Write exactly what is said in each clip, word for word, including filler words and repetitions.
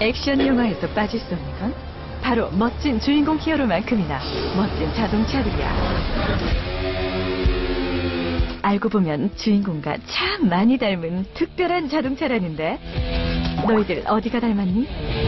액션 영화에서 빠질 수 없는 건 바로 멋진 주인공 히어로만큼이나 멋진 자동차들이야. 알고 보면 주인공과 참 많이 닮은 특별한 자동차라는데 너희들 어디가 닮았니?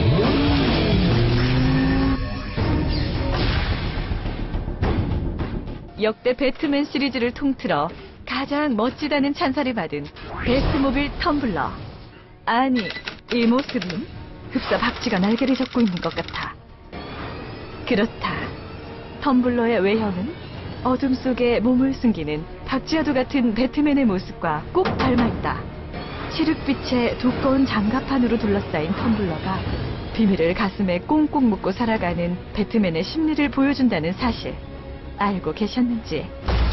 역대 배트맨 시리즈를 통틀어 가장 멋지다는 찬사를 받은 배트모빌 텀블러. 아니, 이 모습은 흡사 박쥐가 날개를 접고 있는 것 같아. 그렇다. 텀블러의 외형은 어둠 속에 몸을 숨기는 박쥐와도 같은 배트맨의 모습과 꼭 닮아있다. 칠흑빛의 두꺼운 장갑판으로 둘러싸인 텀블러가 비밀을 가슴에 꽁꽁 묶고 살아가는 배트맨의 심리를 보여준다는 사실 알고 계셨는지.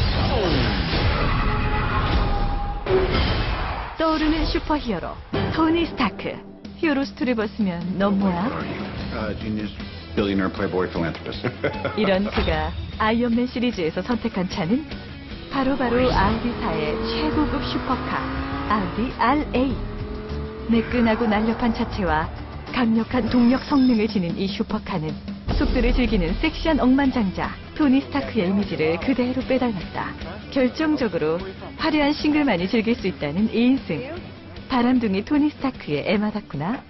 떠오르는 슈퍼히어로 토니 스타크. 히어로 수트를 벗으면 넌 뭐야? Uh, genius, billionaire, playboy, philanthropist. 이런 그가 아이언맨 시리즈에서 선택한 차는 바로바로 아우디사의 최고급 슈퍼카 아우디 알에이. 매끈하고 날렵한 차체와 강력한 동력 성능을 지닌 이 슈퍼카는 속도를 즐기는 섹시한 억만장자 토니 스타크의 이미지를 그대로 빼닮았다. 결정적으로 화려한 싱글만이 즐길 수 있다는 이 인승. 바람둥이 토니 스타크의 애마답구나.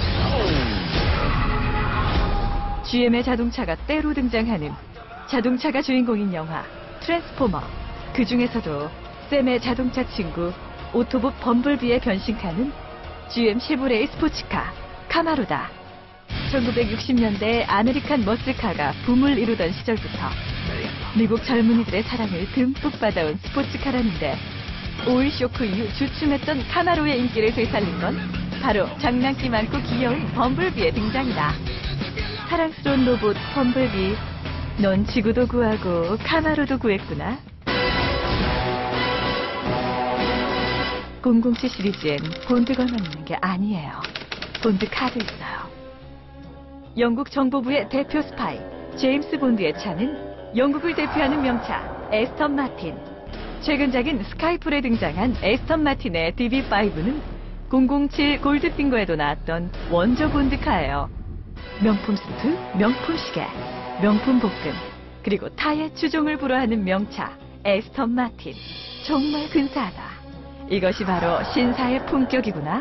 지엠의 자동차가 때로 등장하는 자동차가 주인공인 영화 트랜스포머. 그 중에서도 샘의 자동차 친구 오토봇 범블비의 변신카는 지엠 쉐보레의 스포츠카 카마로다. 천구백육십 년대 아메리칸 머슬카가 붐을 이루던 시절부터 미국 젊은이들의 사랑을 듬뿍 받아온 스포츠카라는데 오일 쇼크 이후 주춤했던 카마로의 인기를 되살린 건 바로 장난기 많고 귀여운 범블비의 등장이다. 사랑스러운 로봇 범블비, 넌 지구도 구하고 카마로도 구했구나. 공공칠 시리즈엔 본드가만 있는 게 아니에요. 본드 카도 있어요. 영국 정보부의 대표 스파이 제임스 본드의 차는 영국을 대표하는 명차 에스턴 마틴. 최근작인 스카이풀에 등장한 에스턴 마틴의 디비오는 공공칠 골드핑거에도 나왔던 원조 본드카예요. 명품 수트, 명품 시계, 명품 복근, 그리고 타의 추종을 불허하는 명차 에스턴 마틴. 정말 근사하다. 이것이 바로 신사의 품격이구나.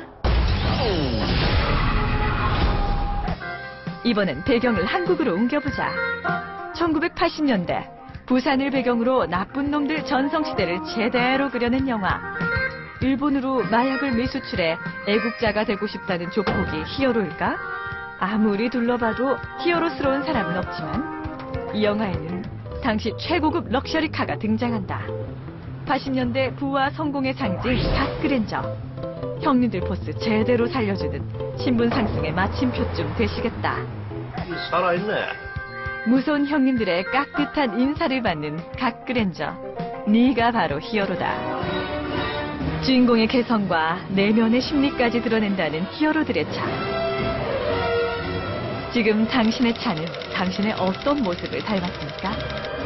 이번엔 배경을 한국으로 옮겨보자. 천구백팔십 년대 부산을 배경으로 나쁜 놈들 전성시대를 제대로 그려낸 영화. 일본으로 마약을 미수출해 애국자가 되고 싶다는 조폭이 히어로일까? 아무리 둘러봐도 히어로스러운 사람은 없지만 이 영화에는 당시 최고급 럭셔리카가 등장한다. 팔십 년대 부와 성공의 상징 갓그랜저. 형님들 포스 제대로 살려주는 신분 상승의 마침표쯤 되시겠다. 살아있네. 무서운 형님들의 깍듯한 인사를 받는 갓그랜저. 네가 바로 히어로다. 주인공의 개성과 내면의 심리까지 드러낸다는 히어로들의 차. 지금 당신의 차는 당신의 어떤 모습을 닮았습니까?